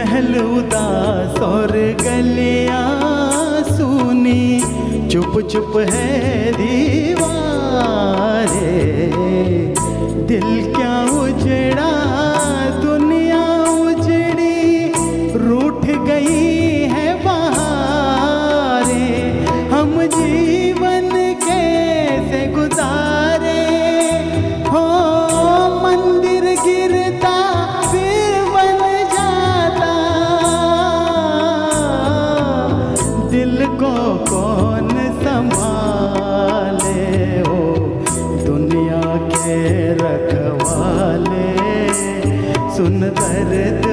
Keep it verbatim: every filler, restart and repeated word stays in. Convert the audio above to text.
महल उदास और गलियां सुनी, चुप चुप है दीवारे। दिल क्या उजड़ा दुनिया उजड़ी, रूठ गई है बहारें। हम जीवन कैसे गुजारे हो, मंदिर गिरता फिर बन जाता। दिल को कौन संभाले हो, दुनिया के रखवाले। सुन दर्द